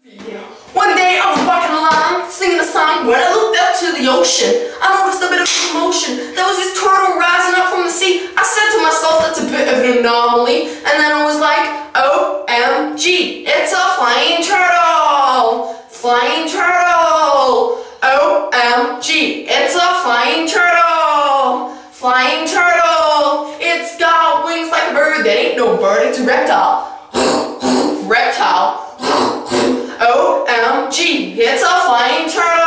Yeah. One day I was walking along, singing a song. When I looked up to the ocean, I noticed a bit of commotion. There was this turtle rising up from the sea. I said to myself, that's a bit of an anomaly. And then I was like, OMG, it's a flying turtle! Flying turtle! OMG, it's a flying turtle! Flying turtle! It's got wings like a bird. That ain't no bird, it's a reptile. Reptile. OMG, it's a flying turtle!